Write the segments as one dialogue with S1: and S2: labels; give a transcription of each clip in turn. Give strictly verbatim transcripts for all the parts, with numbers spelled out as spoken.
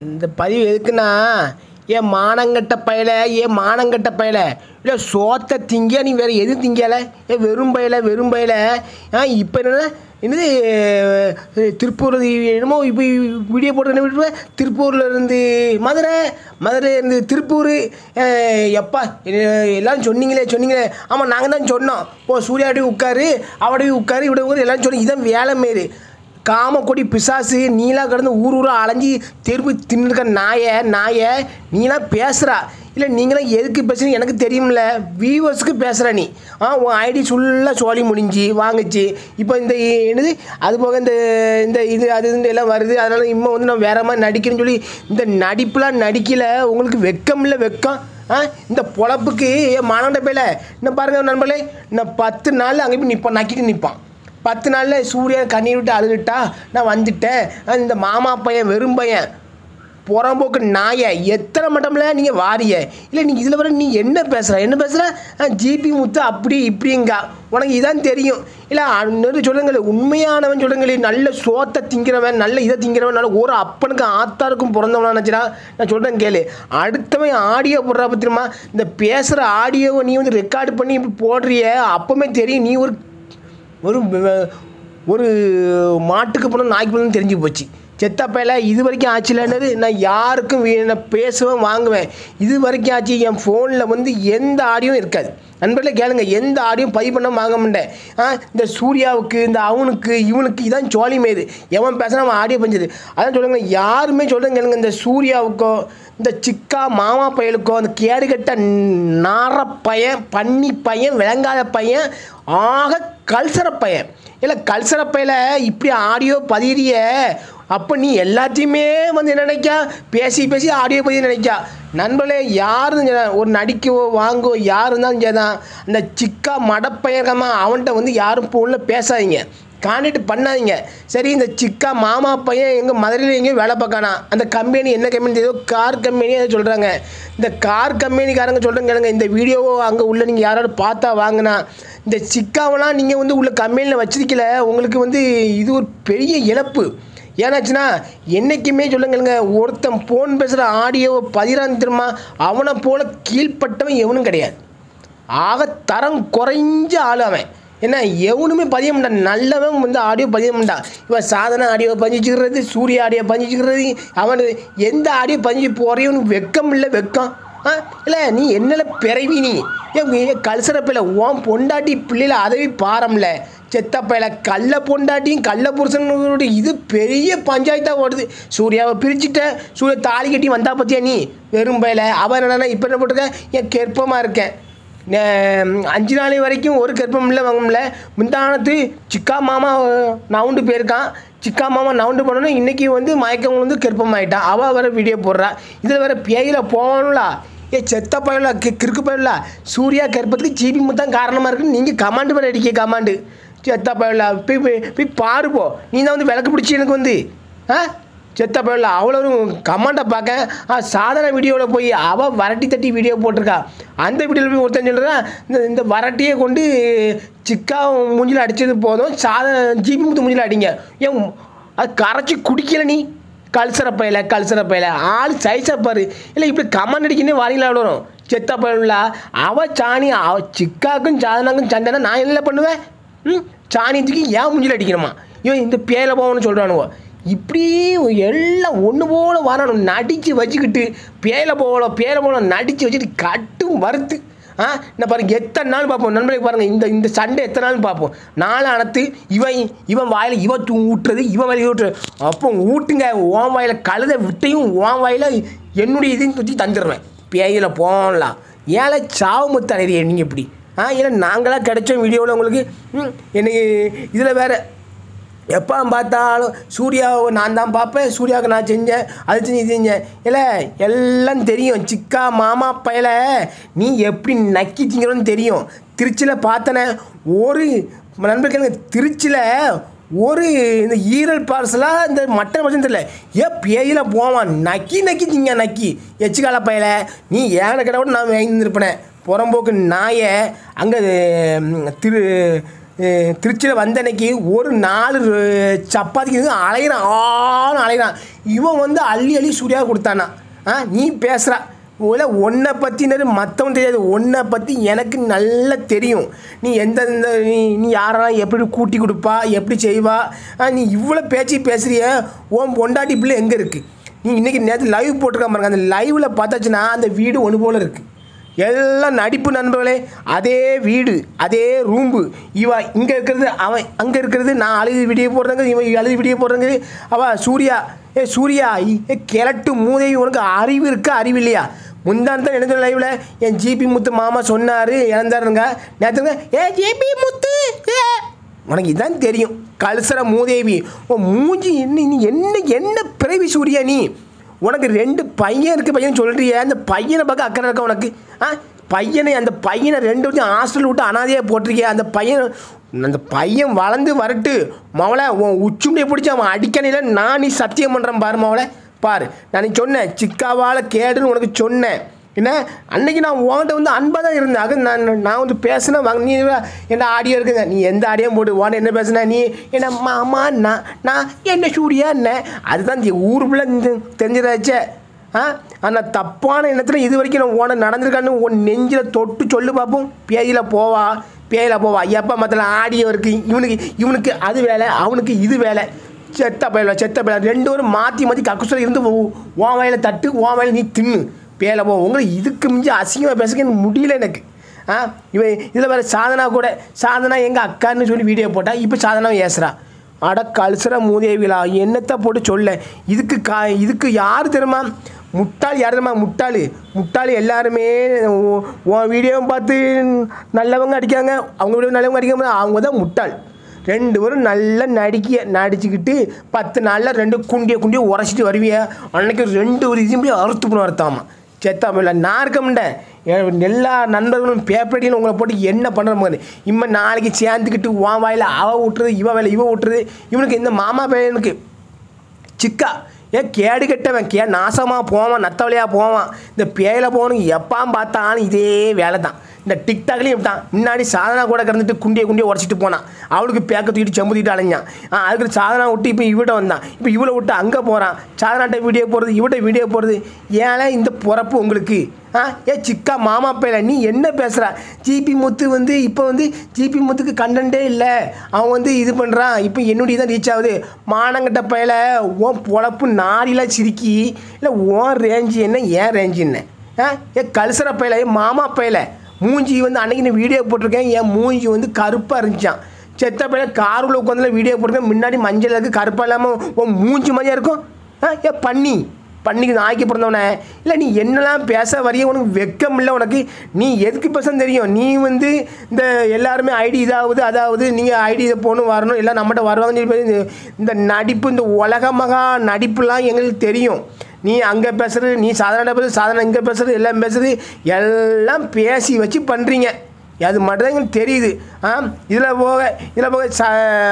S1: இந்த பதிவு எதுக்குன்னா, ஏன் மானங்கெட்ட பயல, ஏன் மானங்கெட்ட பயல, இல்லை சோத்தை திங்க நீ வேறு எதுவும் திங்கலை, ஏன் வெறும் பயல வெறும் பயல. ஆ இப்போ என்னென்னா என்னது திருப்பூர் என்னமோ இப்போ வீடியோ போட்டு என்ன விட்டு திருப்பூரில் இருந்து மதுரை மதுரை இருந்து திருப்பூர். எப்பா எல்லோரும் சொன்னீங்களே சொன்னீங்களே ஆமாம் நாங்கள் தான் சொன்னோம். ஓ சூர்யாடி உட்காரு அவடி உட்காரு இப்படி உட்காரு எல்லோரும் சொன்னீங்க. இதான் வேலை மாரி காமக்கொடி பிசாசு நீலாம் கடந்து ஊர் ஊராக அலைஞ்சி தெருப்பு தின்னுருக்க நாயை நாயை நீலாம் பேசுகிறா. இல்லை நீங்களாம் எதுக்கு பேசுகிறீங்க எனக்கு தெரியும்ல, வியூவர்ஸுக்கு பேசுகிற நீ. ஆ உன் ஐடி ஃபுல்லாக சோழி முடிஞ்சு வாங்கிச்சு. இப்போ இந்த என்னது அது போக இந்த இந்த இது அது இந்த எல்லாம் வருது. அதனால் இன்னும் வந்து நான் வேறு மாதிரி நடிக்கிறேன்னு சொல்லி இந்த நடிப்புலாம் நடிக்கலை. உங்களுக்கு வெக்கம் இல்லை வெக்கம். ஆ இந்த பொழப்புக்கு மானண்ட பேல இன்னும் பாருங்கள் நண்பர்களே, இன்னும் பத்து நாள் அங்கே போய் நிற்பான் நக்கிட்டு நிற்பான். பத்து நாளில் சூர்யா கண்ணீர் விட்டு அழுதுட்டா நான் வந்துட்டேன். இந்த மாமா பையன் வெறும் பையன் புறம்போக்கு நாயை எத்தனை மட்டம்ல நீங்கள் வாரிய. இல்லை நீங்கள் இதில் வர நீ என்ன பேசுகிற என்ன பேசுகிற ஜிபி முத்து அப்படி இப்படிங்கா உனக்கு இதான் தெரியும். இல்லை இன்னொரு சொல்லுங்களே உண்மையானவன் சொல்லுங்களே, நல்ல சோத்தை திங்கிறவன் நல்ல இதை திங்கிறவன் நல்ல ஒரு அப்பனுக்கு ஆத்தாருக்கும் பிறந்தவனா நினச்சினா நான் சொல்கிறேன் கேளு. அடுத்தவன் ஆடியோ போடுறா பத்திரமா இந்த பேசுகிற ஆடியோவை நீ வந்து ரெக்கார்டு பண்ணி இப்படி போடுறிய அப்போவுமே தெரியும் நீ ஒரு ஒரு ஒரு மாட்டுக்கு போன நாய்க்கு போனு தெரிஞ்சு போச்சு. செத்தப்பையில இது வரைக்கும் ஆச்சுலன்னது நான் யாருக்கும் நான் பேசுவேன் வாங்குவேன். இது வரைக்கும் ஆச்சு என் ஃபோனில் வந்து எந்த ஆடியோவும் இருக்காது. நண்பர்களே கேளுங்க, எந்த ஆடியும் பதிவு பண்ண வாங்க மாட்டேன். ஆ இந்த சூர்யாவுக்கு இந்த அவனுக்கு இவனுக்கு இதான் சோழி மேது எவன் பேசுனா அவன் ஆடியோ பஞ்சது. அதான் சொல்லுங்க யாருமே சொல்கிறேன் கேளுங்க, இந்த சூர்யாவுக்கோ இந்த சிக்கா மாமா பயலுக்கோ அந்த கேடுகட்ட நார பையன் பன்னி பையன் விளங்காத பையன் ஆக கல்சர பையன். இல்லை கல்சர பையில இப்படி ஆடியோ பதிரிய அப்போ நீ எல்லாத்தையுமே வந்து என்ன நினைக்கா பேசி பேசி ஆடியோ பதிவு நினைக்கா. நண்பர்களே யாரும் ஒரு நடிக்கவோ வாங்கவோ யார் இருந்தாலும் சரிதான் அந்த சிக்கா மடப்பையகமா அவன்கிட்ட வந்து யாரும் ஃபோனில் பேசாதீங்க கான்டாக்ட் பண்ணாதீங்க. சரி இந்த சிக்கா மாமா பையன் எங்கள் மதுரையில் எங்கேயும் வேலை பார்க்கானா அந்த கம்பெனி என்ன கம்பெனி ஏதோ கார் கம்பெனி அதை சொல்கிறாங்க. இந்த கார் கம்பெனிக்காரங்க சொல்கிறேங்க கேளுங்க, இந்த வீடியோவோ அங்கே உள்ள நீங்கள் யாராவது பார்த்தா வாங்கினா இந்த சிக்காவெல்லாம் நீங்கள் வந்து உள்ள கம்பெனியில் வச்சிருக்கல உங்களுக்கு வந்து இது ஒரு பெரிய இழப்பு. ஏன்னாச்சுன்னா என்றைக்குமே சொல்லுங்களுங்க ஒருத்தன் ஃபோன் பேசுகிற ஆடியோவை பதிரான் திரும்ப அவனை போல் கீழ்பட்டவன் எவனும் கிடையாது. ஆக தரம் குறைஞ்ச ஆள் அவன். ஏன்னா எவனுமே பதிய மாட்டான், நல்லவன் வந்து ஆடியோ பதிய மாட்டான். இவன் சாதனை ஆடியோ பதிச்சுக்கிறது சூரிய ஆடியோ பதிச்சுக்கிறது அவன் எந்த ஆடியோ பதிஞ்சு போகிறையும் வெக்கம் இல்லை வெக்கம். ஆ இல்லை நீ என்னல பிறவி நீ ஏன் கல்சரப்பில் ஓன் பொண்டாட்டி பிள்ளைல அதவி பாரம்ல செத்தப்பையில கள்ள பொண்டாட்டியும் கள்ள புருஷனுடைய இது பெரிய பஞ்சாயத்தாக ஓடுது. சூர்யாவை பிரிச்சுட்டேன் சூர்யா தாலி கட்டி வந்தா பற்றியா நீ வெறும் பயில அவன் என்னன்னா இப்போ என்ன போட்டிருக்கேன் என் கெற்பமாக இருக்கேன் அஞ்சு நாள் வரைக்கும் ஒரு கற்பம் இல்லை வாங்கும்ல முந்தானத்து சிக்கா மாமா நவுண்டு போயிருக்கான். சிக்கா மாமா நவுண்டு போனோன்னு இன்றைக்கி வந்து மயக்கம் வந்து கற்பம் ஆகிட்டான். அவள் வேறு வீடியோ போடுறா. இதில் வேறு பேயில போகணும்லா ஏ செத்த பயில கிறுக்கு பயில சூர்யா கற்பத்துக்கு ஜிபி முத்தான் காரணமாக இருக்குன்னு நீங்கள் கமாண்டு பண்ண அடிக்க கமாண்டு செத்த பயில போய் போய் பாருப்போ நீ தான் வந்து விளக்கு பிடிச்சி எனக்கு வந்து ஆ செத்த பயில அவ்வளோ கமாண்டை பார்க்க ஆ சாதாரண வீடியோவில் போய் அவள் வரட்டி தட்டி வீடியோ போட்டிருக்கா. அந்த வீடியோவில் போய் ஒருத்தன் சொல்கிறான் இந்த இந்த வரட்டியை கொண்டு சிக்கா மூஞ்சில் அடித்தது போதும் சாதாரண ஜிபி முத்து மூஞ்சில் அடிங்க ஏன் அது கரைச்சி குடிக்கல நீ கல்சர பயில கல்சர பயில ஆள் சைஸாக பாரு. இல்லை இப்படி கமாண்ட் அடிக்கணும் வாரிங்களா வரும் செத்த பயில அவள் சாணி அவ சிக்காக்கும் சாதனாக்கும் சண்டைனா நான் என்ன பண்ணுவேன் ம் சாணியத்துக்கு ஏன் மூஞ்சில் அடிக்கணுமா இவன் இந்த பேயில போகணும்னு சொல்கிறானுவோ. இப்படி எல்லாம் ஒன்று போல வரணும் நடித்து வச்சுக்கிட்டு பேயில போகல பேயில போகல நடித்து வச்சுட்டு கட்டும் வறுத்து ஆ என்ன பாருங்கள் எத்தனை நாள் பார்ப்போம் நண்பர்களுக்கு பாருங்கள் இந்த இந்த சண்டை எத்தனை நாள் பார்ப்போம். நாலு அனத்து இவன் இவன் வாயில் இவன் தூ ஊட்டுறது இவன் வாயில் ஊட்டுறது அப்போ ஊட்டுங்க ஓன் வாயில் கழுத விட்டையும் ஓன் வாயில் என்னுடைய இதையும் பற்றி தந்துடுவேன். பேயில போகலாம் ஏழை சாவு முத்த நிறைய நீங்கள் இப்படி ஆ ஏன்னா நாங்களாம் கிடைச்சோம் வீடியோவில் உங்களுக்கு ம் எனக்கு இதில் வேறு எப்போ பார்த்தாலும் சூர்யாவை நான் தான் பார்ப்பேன் சூர்யாவுக்கு நான் செஞ்சேன் அது செஞ்சு இது செஞ்சேன். இல்லை எல்லாம் தெரியும் சிக்கா மாமா பயல நீ எப்படி நக்கி திங்கிறோன்னு தெரியும். திருச்சியில் பார்த்தனே ஒரு நண்பர்கள் திருச்சியில் ஒரு இந்த ஈரல் பார்சலாக இந்த மட்டன் பட்சம் தெரியல ஏ பேயில போவான் நக்கி நக்கி திங்க நக்கி எச்சுக்கால பயல நீ ஏன கடை கூட நான் வாங்கியிருப்பேனே புறம்போக்கு நாயை அங்கே திரு திருச்சியில் வந்த அன்னைக்கு ஒரு நாலு சப்பாத்திக்கு அலைகிறான் ஆன்னு அலைகிறான். இவன் வந்து அள்ளி அள்ளி சூர்யா கொடுத்தானா. ஆ நீ பேசுகிறா இல்லை ஒன்றை பற்றினது மற்றவன் தெரியாது, ஒன்றை பற்றி எனக்கு நல்லா தெரியும். நீ எந்த இந்த நீ நீ யாரெல்லாம் எப்படி கூட்டி கொடுப்பா எப்படி செய்வா. நீ இவ்வளோ பேச்சு பேசுகிறிய. ஓம் பொண்டாட்டி பிள்ளை எங்கே இருக்குது? நீ இன்றைக்கி நேற்று லைவ் போட்டிருக்க பாருங்க. அந்த லைவில் பார்த்தாச்சுன்னா அந்த வீடு ஒன்று போல் இருக்குது. எல்லாம் நடிப்பு நண்பர்களே. அதே வீடு அதே ரூம்பு. இவ இங்கே இருக்கிறது அவன் அங்கே இருக்கிறது. நான் அழுது வீடியோ போடுறேங்க, இவன் அழுது வீடியோ போடுறேங்க. அவள் சூர்யா ஏ சூர்யா ஏ கிழட்டு மூதேவி, உனக்கு அறிவு இருக்கா அறிவு இல்லையா? முந்தானத்தான் என்ன லைவில் என் ஜிபி முத்து மாமா சொன்னார் இறந்தாருங்க நேற்றுங்க. ஏ ஜிபி முத்து ஏ உனக்கு இதான் தெரியும் கல்சர மூதேவி. ஓ மூஞ்சி என்ன நீ என்ன என்ன பிறவி சூர்யா நீ? உனக்கு ரெண்டு பையன் இருக்குது பையன் சொல்கிறிய. அந்த பையனை பார்க்க அக்கறை இருக்கா உனக்கு? ஆ பையனை அந்த பையனை ரெண்டு வருஷம் ஹாஸ்டல் விட்டு அனாதையாக போட்டிருக்கிய. அந்த பையன் அந்த பையன் வளர்ந்து வரட்டு மவளை உன் உச்சுண்டியை பிடிச்சி அவன் அடிக்கணையில் நான் நீ சத்தியம் பண்ணுறேன் பாரு மவளை பாரு. நான் நீ சொன்னேன் சிக்காவால் கேடுன்னு உனக்கு சொன்னேன். என்ன அன்றைக்கி நான் உன்கிட்ட வந்து அன்பாக தான் இருந்தேன். அது நான் நான் வந்து பேசினேன் வாங்க. நீ என்ன ஆடியோ இருக்குங்க, நீ எந்த ஆடியோ போட்டு உன்ட்ட என்ன பேசுன நீ என்ன மாமா நான் நான் என்ன சூரியா என்ன அதுதான் இந்த ஊருக்குள்ளே தெரிஞ்சிடாச்சே. ஆ ஆனால் தப்பான எண்ணத்தில் இது வரைக்கும் நான் உன நடந்திருக்கான்னு உன் நெஞ்சில் தொட்டு சொல்லு பார்ப்போம். பேயில் போவா பேயில் போவா எப்போ மற்ற ஆடியோ இருக்குது. இவனுக்கு இவனுக்கு அது வேலை அவனுக்கு இது வேலை. செத்த பயில செத்த பயில ரெண்டு பேரும் மாற்றி மாற்றி கக்குசல இருந்து உன் வயலை தட்டு உன் வயலை நீ தின்னு பேல போ. உங்களை இதுக்கு மிஞ்சி அசிங்கமாக பேசுக்க முடியல எனக்கு. ஆ இவன் இதில் வேறு சாதனா கூட சாதனா எங்கள் அக்கான்னு சொல்லி வீடியோ போட்டால் இப்போ சாதனாவை ஏசுறா. அட கல்சர மூதேவிலா என்னத்தை போட்டு சொல்ல. இதுக்கு கா இதுக்கு யார் தெரியுமா முட்டாள்? யார் தெரியுமா முட்டாள்? முட்டாள் எல்லாருமே உன் வீடியோவும் பார்த்து நல்லவங்க அடிக்காங்க, அவங்க வீடியோ நல்லவங்க அடிக்காம அவங்க தான் முட்டாள். ரெண்டு பேரும் நல்லா நடிக்க நடிச்சுக்கிட்டு பத்து நாளில் ரெண்டு குண்டியை குண்டியை உரைச்சிட்டு வருவிய. அன்றைக்கி ரெண்டு ஒரு இதுமே அறுத்து போன அறுத்தாமா செத்தா இல்லை. நான் இருக்க மாட்டேன். எல்லா நண்பர்களும் பேப்பரடியும் உங்களை போட்டு என்ன பண்ணுற மாதிரி இம்மா நாளைக்கு சேர்ந்துக்கிட்டு உன் வாயில் அவ விட்டுறது இவ வேலை இவ விட்டுறது. இவனுக்கு இந்த மாமா பையனுக்கு சிக்கா ஏன் கேடு கெட்டவன் கே நாசமாக போவான் நத்தவழியாக போவான். இந்த பேயில போகணும் எப்பாம் பார்த்தாலும் இதே வேலை தான். இந்த டிக்டாக்லேயும் இப்படி தான். முன்னாடி சாதனா கூட கிடந்துட்டு குண்டியை குண்டியை உடச்சிட்டு போனான். அவளுக்கு பேக்க தூக்கிட்டு செம்பு தூக்கிட்டு அலைஞ்சான். ஆ அதுக்கு சாதனா விட்டு இப்போ இவட்ட வந்தான். இப்போ இவளை விட்டு அங்கே போகிறான். சாதனாட்ட வீடியோ போடுறது இவட்ட வீடியோ போடுறது. ஏன்னா இந்த பிறப்பு உங்களுக்கு? ஆ ஏ சிக்கா மாமா பையில நீ என்ன பேசுகிற? ஜிபி முத்து வந்து இப்போ வந்து ஜிபி முத்துக்கு கண்டென்ட்டே இல்லை. அவன் வந்து இது பண்ணுறான். இப்போ என்னுடைய தான் ரீச் ஆகுது. மானங்கிட்ட பையில ஓன் பொழப்பு நாரிலாம் சிரிக்கி இல்லை ஓன் ரேஞ்சு என்ன ஏன் ரேஞ்சு என்ன? ஆ ஏ கல்சர பையில மாமா பையில மூஞ்சி வந்து அன்றைக்கி நான் வீடியோ போட்டிருக்கேன். என் மூஞ்சி வந்து கருப்பாக இருந்துச்சான். செத்த பையில காருக்குள்ள உட்காந்துல வீடியோ போட்டிருக்கேன். முன்னாடி மஞ்சள் இருக்குது கருப்பாக இல்லாமல் உன் மூஞ்சி மாதிரியாக இருக்கும். ஆ ஏ பண்ணி பண்ணிக்கு நாய்க்கு பிறந்தவனே இல்லை நீ என்னெல்லாம் பேச வரைய உனக்கு வெக்கம் இல்லை உனக்கு. நீ எதுக்கு பேச தெரியும். நீ வந்து இந்த எல்லாருமே ஐடி இதாவது அதாவது நீங்கள் ஐடி இதை போகணும் வரணும் எல்லாம் நம்மகிட்ட வருவாங்கன்னு சொல்லி இந்த நடிப்பு இந்த உலகமகா நடிப்புலாம் எங்களுக்கு தெரியும். நீ அங்கே பேசுகிறது நீ சாதாரண பேசுறது சாதாரண இங்கே பேசுகிறது எல்லாம் பேசுகிறது எல்லாம் பேசி வச்சு பண்ணுறீங்க. அது மட்டும்தான் எங்களுக்கு தெரியுது. ஆ இதில் போக இதில் போக சா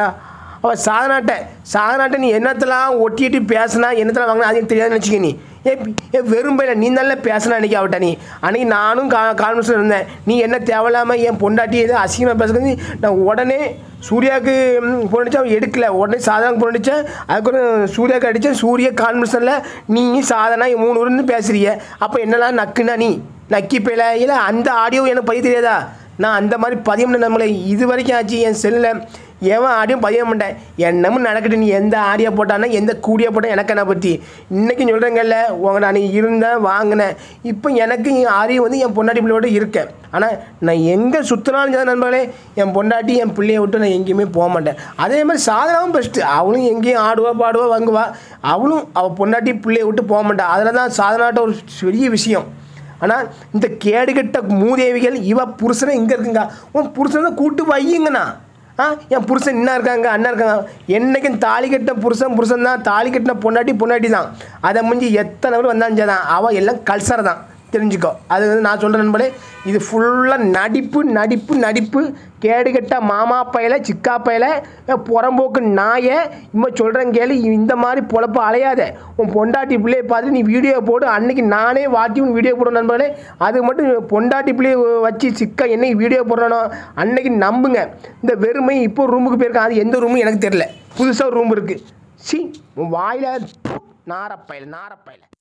S1: அவள் சாதனாட்ட சாதனாட்ட நீ என்னத்தெல்லாம் ஒட்டிட்டு பேசினா என்னத்தெல்லாம் வாங்கினா அது தெரியாதுன்னு வச்சுக்க. நீ ஏ ஏ வெறும்பையில் நீ நல்லா பேசினா அன்றைக்கி அவட்ட நீ அன்றைக்கி நானும் கா கான்வர்ஸில் இருந்தேன். நீ என்ன தேவையில்லாமல் என் பொண்டாட்டி எது அசிங்கமாக பேசுகிறது. நான் உடனே சூர்யாவுக்கு பொண்ணுச்சா அவன் எடுக்கலை. உடனே சாதனாவுக்கு பொண்ணுச்சேன். அதுக்கப்புறம் சூர்யாவுக்கு அடித்தேன். சூரிய கான்வர்ஸனில் நீ சாதனா மூணு ஊருன்னு பேசுறிய. அப்போ என்னெல்லாம் நக்குனா நீ நக்கி போயில இல்லை அந்த ஆடியோ எனக்கு பதிய தெரியாதா? நான் அந்த மாதிரி பதியம் நம்மளை இது வரைக்கும் ஆச்சு என் செல்லில் எவன் ஆடியோ பதிய மாட்டேன். என்னமும் நடக்கட்டு. நீ எந்த ஆடியோ போட்டானா எந்த கூடியோ போட்டால் எனக்கு என்ன பற்றி இன்றைக்கி சொல்கிறேங்கல்ல உங்க நான் இருந்தேன் வாங்கினேன். இப்போ எனக்கு ஆடியோ வந்து என் பொண்டாட்டி பிள்ளையோட இருக்கேன். ஆனால் நான் எங்கே சுற்றினாலும் சரி நண்பர்களே என் பொண்டாட்டி என் பிள்ளையை விட்டு நான் எங்கேயுமே போக மாட்டேன். அதே மாதிரி சாதனாவும் பெஸ்ட்டு. அவளும் எங்கேயும் ஆடுவா பாடுவா வாங்குவா. அவளும் அவள் பொண்டாட்டி பிள்ளையை விட்டு போக மாட்டாள். அதில் தான் சாதனாட்ட ஒரு பெரிய விஷயம். ஆனால் இந்த கேடுகட்ட மூதேவிகள் இவ புருஷனை இங்கே இருக்குங்க. உன் புருஷனை கூட்டு வையுங்கண்ணா. ஆ என் புருஷன் என்ன இருக்காங்க அண்ணா இருக்காங்க. என்றைக்கும் தாலி கட்டின புருஷன் புருஷன் தான். தாலி கட்டின பொண்டாட்டி பொண்டாட்டி தான். அதை முடிஞ்சு எத்தனை பேர் வந்தாஞ்சா தான் அவன் எல்லாம் கல்சரை தான் தெரிஞ்சுக்கோ. அது வந்து நான் சொல்கிறேன் நண்பர்களே, இது ஃபுல்லாக நடிப்பு நடிப்பு நடிப்பு. கேடுகட்ட மாமா பையல, சிக்கா பையல, புறம்போக்கு நாயை இம்மா சொல்கிறேன் கேளு. இந்த மாதிரி பொழப்பு அலையாத. உன் பொண்டாட்டி பிள்ளையை பார்த்து நீ வீடியோ போடு. அன்றைக்கி நானே வாட்டி உன் வீடியோ போடுறேன் நண்பர்களே. அது மட்டும் பொண்டாட்டி பிள்ளையை வச்சு சிக்கா என்னைக்கு வீடியோ போடுறானோ அன்றைக்கி நம்புங்க. இந்த வெறுமை இப்போ ரூமுக்கு போயிருக்கேன். அது எந்த ரூமும் எனக்கு தெரில. புதுசாக ரூம் இருக்குது. சி உன் வாயில் நாரப்பையில் நாரப்பையில்